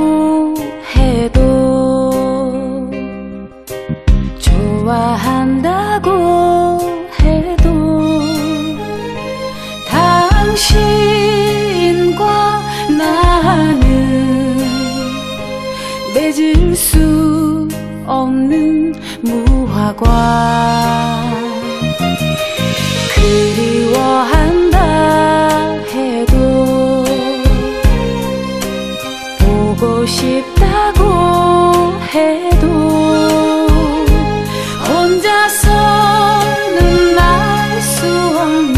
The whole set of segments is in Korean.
해도 좋아한다고 해도 당신과 나는 맺을 수 없는 무화과. 그리워한다 해도 보고 싶다고 해도 혼자서는 알 수 없는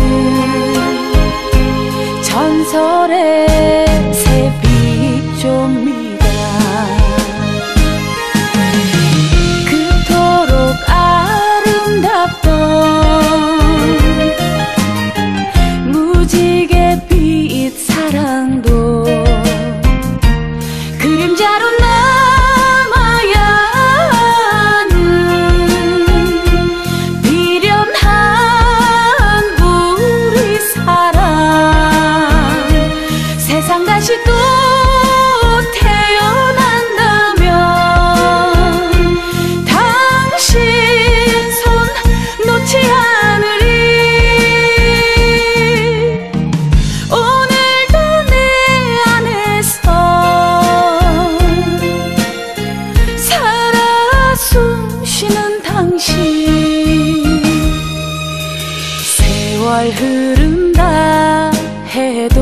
전설의 새빛종입니다. 그토록 아름답던 무지개 빛 사랑도 그림자로 남아야 하는 미련한 우리 사랑. 세상 다시 또 태어난다면 당신 손 놓지 않으리. 오늘도 내 안에서 살아 숨쉬는 당신. 세월 흐른다 해도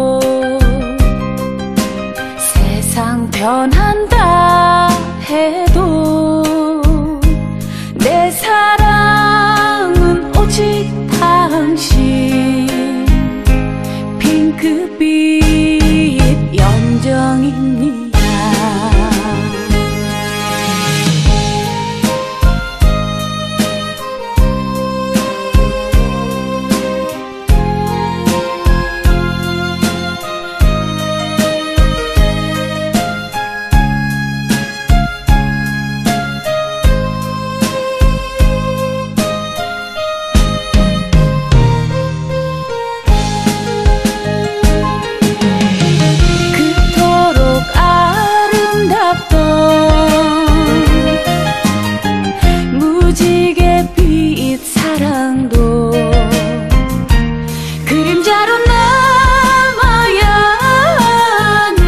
세상 변한다 해도 내 사랑은 오직 당신. 핑크빛 연정입니다. 무지개 빛 사랑도 그림자로 남아야 하는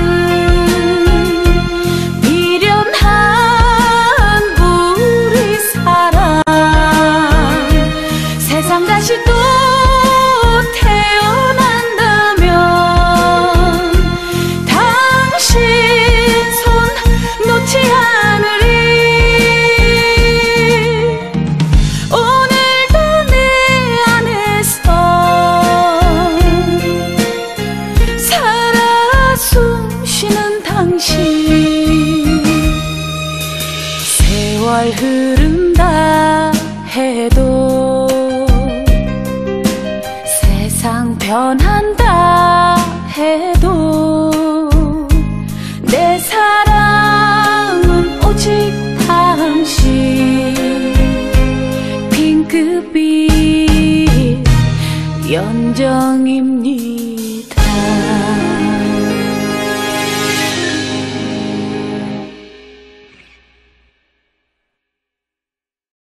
미련한 우리 사랑. 세상 다시 또 태어난다면 당신 손 놓지 않으리. 세월 흐른다 해도 세상 변한다 해도 내 사랑은 오직 당신. 핑크빛 연정입니다.